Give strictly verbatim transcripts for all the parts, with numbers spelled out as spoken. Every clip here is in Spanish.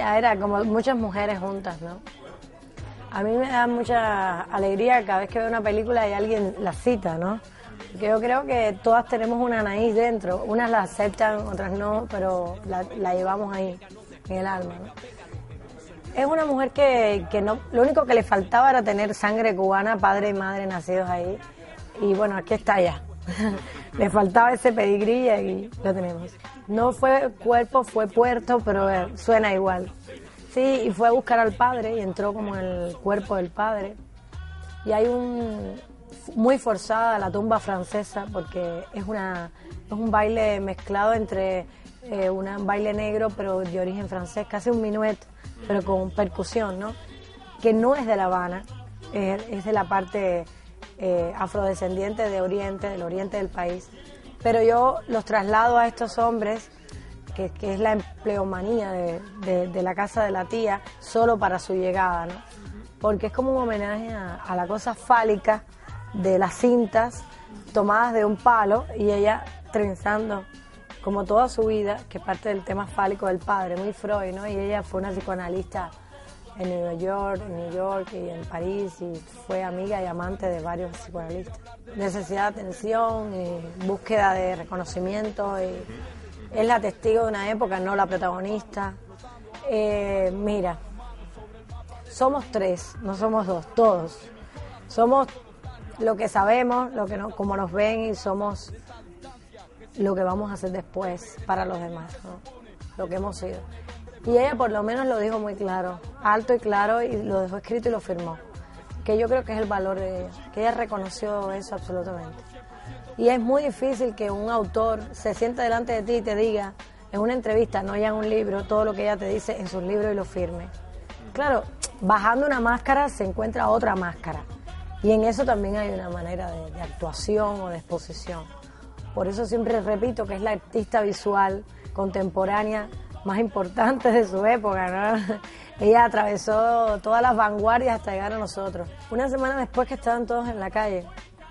ella era como muchas mujeres juntas, ¿no? A mí me da mucha alegría cada vez que veo una película y alguien la cita, ¿no? Porque yo creo que todas tenemos una Anaís dentro, unas la aceptan, otras no, pero la, la llevamos ahí, en el alma, ¿no? Es una mujer que, que no, lo único que le faltaba era tener sangre cubana, padre y madre nacidos ahí, y bueno, aquí está ya. Le faltaba ese pedigrí y lo tenemos. No fue cuerpo, fue puerto, pero eh, suena igual. Sí, y fue a buscar al padre y entró como en el cuerpo del padre. Y hay un muy forzada la tumba francesa porque es una es un baile mezclado entre eh, una, un baile negro pero de origen francés, casi un minuet, pero con percusión, ¿no? Que no es de La Habana, eh, es de la parte eh, afrodescendiente de Oriente, del oriente del país. Pero yo los traslado a estos hombres, que, que es la empleomanía de, de, de la casa de la tía, solo para su llegada, ¿no? Porque es como un homenaje a, a la cosa fálica de las cintas tomadas de un palo y ella trenzando como toda su vida, que parte del tema fálico del padre, muy Freud, ¿no? Y ella fue una psicoanalista en Nueva York, en New York y en París, y fue amiga y amante de varios psicoanalistas. Necesidad de atención, y búsqueda de reconocimiento, y es la testigo de una época, no la protagonista. Eh, mira, somos tres, no somos dos, todos. Somos lo que sabemos, lo que no, como nos ven, y somos lo que vamos a hacer después para los demás, ¿no? Lo que hemos sido. Y ella por lo menos lo dijo muy claro, alto y claro, y lo dejó escrito y lo firmó. Que yo creo que es el valor de ella, que ella reconoció eso absolutamente. Y es muy difícil que un autor se siente delante de ti y te diga en una entrevista, no ya en un libro, todo lo que ella te dice en sus libros y lo firme. Claro, bajando una máscara se encuentra otra máscara. Y en eso también hay una manera de, de actuación o de exposición. Por eso siempre repito que es la artista visual contemporánea más importante de su época, ¿no? Ella atravesó todas las vanguardias hasta llegar a nosotros. Una semana después que estaban todos en la calle,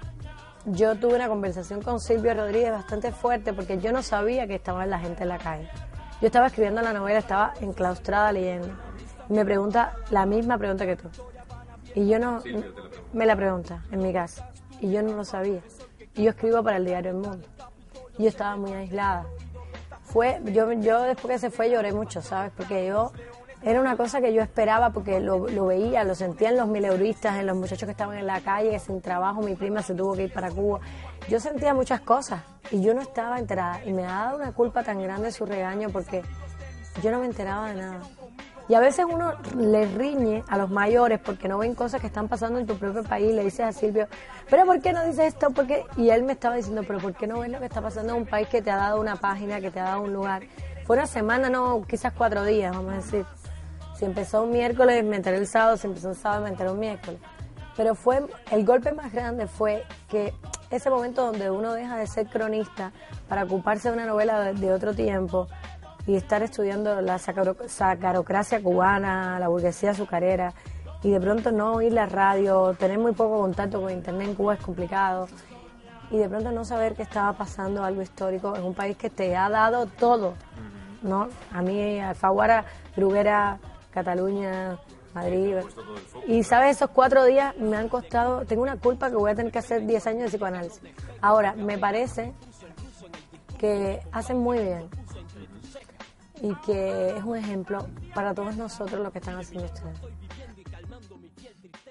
yo tuve una conversación con Silvio Rodríguez bastante fuerte porque yo no sabía que estaba la gente en la calle. Yo estaba escribiendo la novela, estaba enclaustrada leyendo. Y me pregunta la misma pregunta que tú. Y yo no... Me la pregunta en mi casa. Y yo no lo sabía. Y yo escribo para el diario El Mundo. Y yo estaba muy aislada. Fue, yo, yo después que se fue lloré mucho, ¿sabes? Porque yo, era una cosa que yo esperaba porque lo, lo veía, lo sentía en los mileuristas, en los muchachos que estaban en la calle, sin trabajo, mi prima se tuvo que ir para Cuba. Yo sentía muchas cosas y yo no estaba enterada. Y me ha dado una culpa tan grande su regaño porque yo no me enteraba de nada. Y a veces uno le riñe a los mayores porque no ven cosas que están pasando en tu propio país. Le dices a Silvio, ¿pero por qué no dices esto? ¿Por qué? Y él me estaba diciendo, ¿pero por qué no ves lo que está pasando en un país que te ha dado una página, que te ha dado un lugar? Fue una semana, no, quizás cuatro días, vamos a decir. Si empezó un miércoles, me enteré el sábado. Si empezó un sábado, me enteré un miércoles. Pero fue, el golpe más grande fue que ese momento donde uno deja de ser cronista para ocuparse de una novela de, de otro tiempo y estar estudiando la sacarocracia cubana, la burguesía azucarera, y de pronto no oír la radio, tener muy poco contacto con internet en Cuba es complicado, y de pronto no saber que estaba pasando algo histórico en un país que te ha dado todo, ¿no? A mí, Alfaguara, Bruguera, Cataluña, Madrid, y sabes, esos cuatro días me han costado, tengo una culpa que voy a tener que hacer diez años de psicoanálisis. Ahora, me parece que hacen muy bien y que es un ejemplo para todos nosotros lo que están haciendo ustedes.